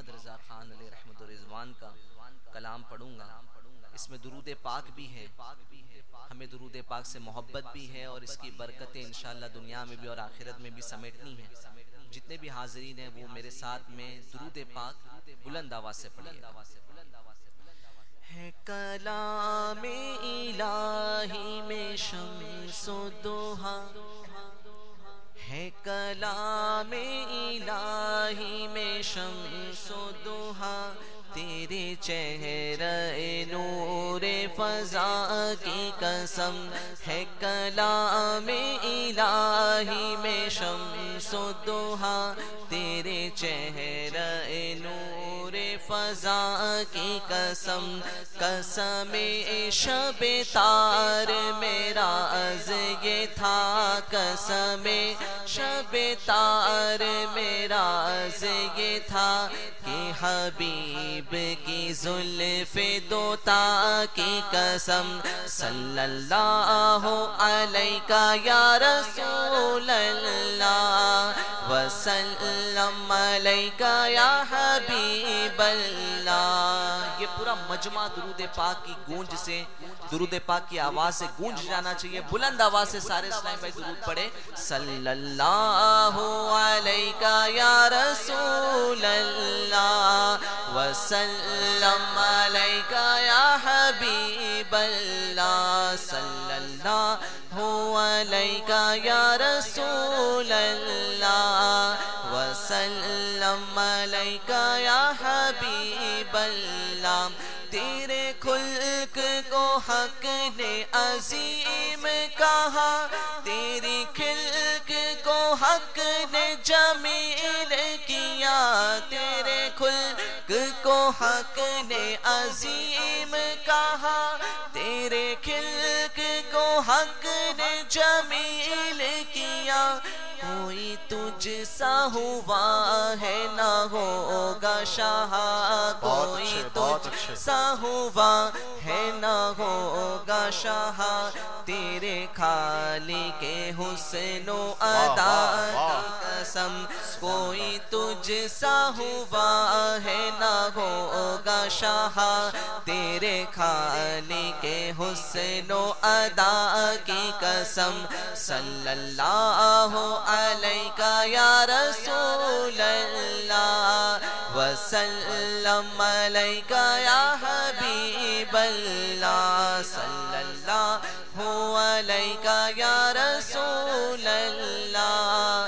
محمد رضا خان علیہ رحمت و رضوان کا کلام پڑھوں گا. اس میں درود پاک بھی ہے، ہمیں درود پاک سے محبت بھی ہے اور اس کی برکتیں انشاءاللہ دنیا میں بھی اور آخرت میں بھی سمیٹنی ہیں. جتنے بھی حاضرین ہیں وہ میرے ساتھ میں درود پاک بلند آواز سے پڑھیے. ہے کلام الہی میں شمس و دوحہ، ہے کلام الہی میں شمس و دوحہ، تیرے چہرہ نور فضا کی قسم. ہے کلام الہی میں شمس و دوحہ، تیرے چہرہ نور فضا کی قسم. قسم شب تار میرا از یہ تھا، قسم شب تار میرا از یہ تھا کہ حبیب کی زلف دوتا کی قسم. صلی اللہ علیہ یا رسول اللہ وسلم علیہ یا حبیب اللہ. یہ پورا مجمع درود پاک کی گونج سے، درود پاک کی آواز سے گونج جانا چاہیے. بلند آواز سے سارے اسلام بھائی درود پڑھے. صلی اللہ علیہ یا رسول اللہ وسلم علیہ یا حبیب اللہ. صلی اللہ علیہ یا رسول اللہ وسلم علیہ یا حبیب اللہ. تیرے خلق کو حق نے عظیم کہا، تیری خلق کو حق نے جمیل کیا. تیرے خلق کو حق نے عظیم کہا، تیرے خلق کو حق نے جمیل کیا. کوئی تجھ سا ہوا ہے نہ ہوگا شاہ، کوئی تجھ سا ہوا ہے نہ ہوگا شاہ. تیرے خالق کے حسن و ادا کی قسم، کوئی تجھ سا ہوا ہے نہ ہوگا شاہ. تیرے خالق کے حسن و ادا کی قسم. صلی اللہ علیہ یا رسول اللہ وسلم علیہ یا حبیب اللہ. صلی اللہ علیہ یا رسول اللہ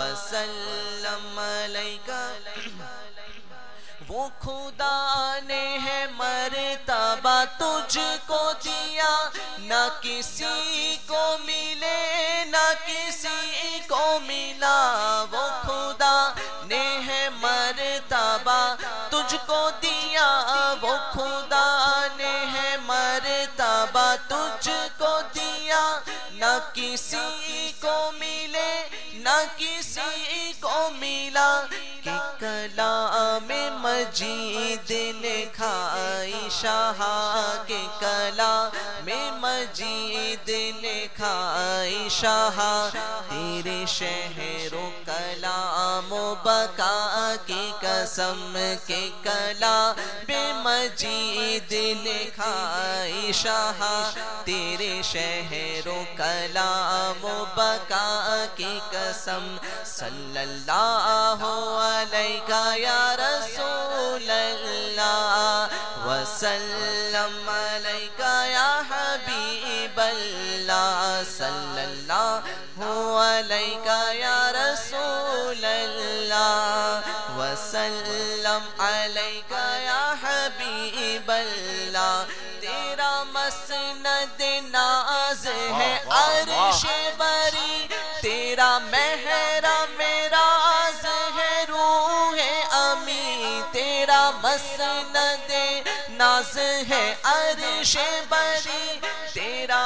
وسلم علیہ. وہ خدا نے ہے مرتبہ تجھ کو دیا، نہ کسی کو ملے نہ کسی کو ملا. وہ خدا نے ہے مرتبہ تجھ کو دیا، وہ خدا نے ہے مرتبہ تجھ کو دیا. نہ کسی کو ملے نہ کسی کو ملا. کہ کلام مجید نے کھائی شاہ، کہ کلام مجید نے کھائی شاہ. تیرے شہر و کلام و بقا کی قسم، کہ کلام مجید نے کھائی شاہ. تیرے شہر و کلام و بقا کی قسم. صلی اللہ علیہ یا رسول اللہ وسلم علیہ یا حبیب اللہ. صلی اللہ علیہ یا رسول اللہ وسلم علیہ یا حبیب اللہ. تیرا مسند ناز ہے عرش بری، تیرا محرم راز ہے روح امی. تیرا مسند ناز ہے عرش بری، تیرا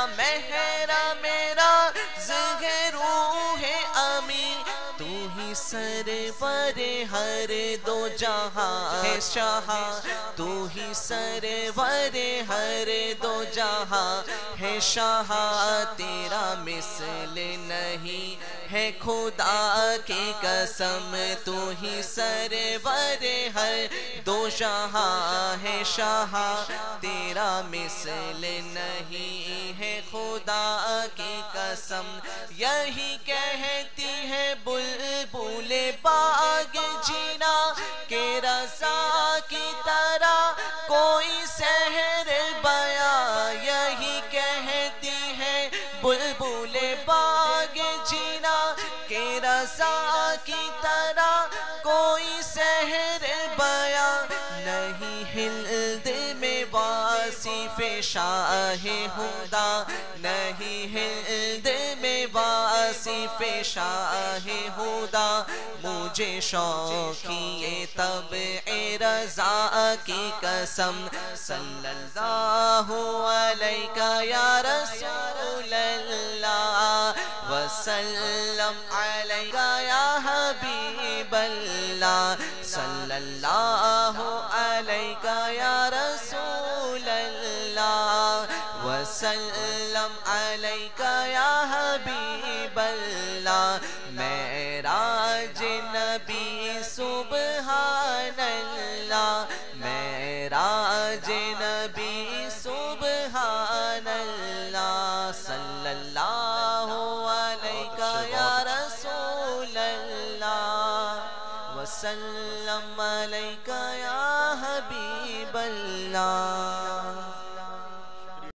محرم راز ہے روح امی. تو ہی سر سرور ہر دو جہاں ہے شاہ تو ہی سرور ہر دو جہاں ہے شاہ تیرا مثل نہیں ہے خدا کی قسم تو ہی سرور ہر دو جہاں ہے شاہ تیرا مثل نہیں ہے خدا کی قسم یہی کہتی ہے بلبل باغ جینا کہ رضا کی طرح کوئی سحر بیاں یہی کہتی ہے بلبل باغ جینا کہ رضا کی طرح کوئی سحر بیاں نہیں ہلد میں واصف شاہ خدا نہیں ہلد میں واصف شاہ خدا مجھے شوقی طبع رضا کی قسم صلی اللہ علیہ یا رسول اللہ وسلم علیہ یا حبیب اللہ صلی اللہ علیہ یا رسول اللہ وسلم علیہ یا حبیب اللہ معراج نبی سبحان اللہ معراج نبی سبحان اللہ صلی اللہ علیہ یا رسول اللہ وسلم علیہ